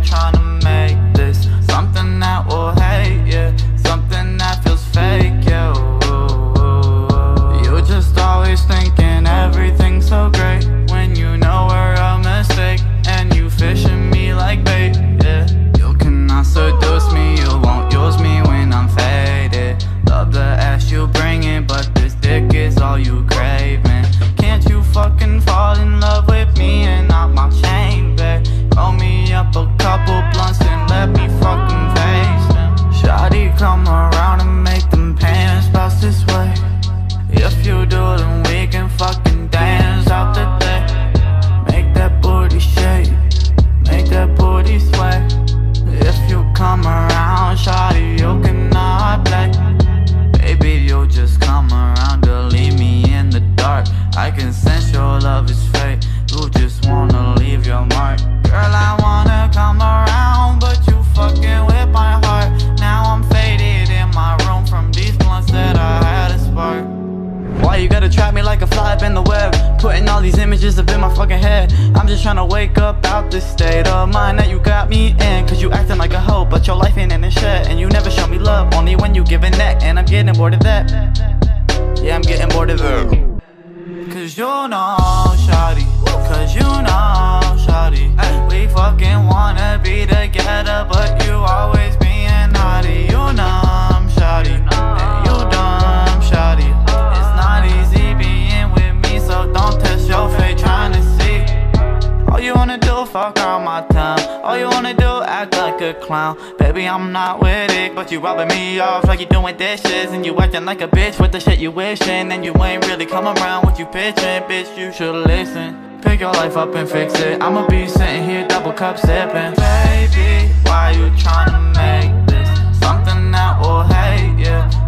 trying to make this something that will hate, yeah, something that feels fake, yeah. You just always thinking everything's so great when you know we're a mistake and you fishing me like bait, yeah. You cannot seduce me, you won't use me when I'm faded. Love the ass you bringing, but this dick is all you craving. Can't you fucking fall in love with me and not my chain, babe? Roll me up a couple blunts and let me fucking face them. Shawty, come around and make them pants bounce this way. If you do, then we can fucking dance out the day. Make that booty shake, make that booty sway. If you come around, shawty, you cannot play. Baby, you just come around to leave me in the dark. I can sense your love is fake, you just wanna leave your mark. Girl, I wanna come around, but you fucking with my heart. Now I'm faded in my room from these blunts that I had a spark. Why you gotta trap me like a fly up in the web? Putting all these images up in my fucking head. I'm just trying to wake up out this state of mind that you got me in. Cause you acting like a hoe, but your life ain't in a shed. And you never show me love, only when you giving neck. And I'm getting bored of that. Yeah, I'm getting bored of that. Cause you know, shawty, cause you know, shawty, we fucking wanna be together, but you always being naughty. You numb, shawty, and you dumb, shawty. It's not easy being with me, so don't test your fate trying to see. All you wanna do, fuck around my town. All you wanna do, act like a clown. Baby, I'm not with it, but you robbing me off like you doing dishes. And you acting like a bitch with the shit you wishing. And you ain't really come around what you pitching. Bitch, you should listen. Pick your life up and fix it. I'ma be sitting here double cup sipping. Baby, why you tryna make this something that will hate, yeah,